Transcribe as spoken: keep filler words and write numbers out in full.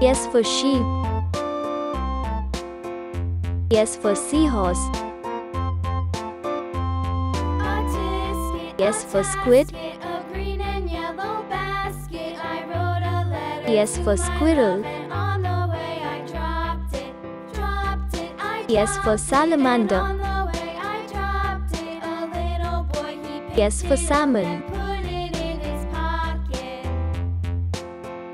S for sheep. S for seahorse. S for squid. S for squirrel. S for salamander. S for salmon.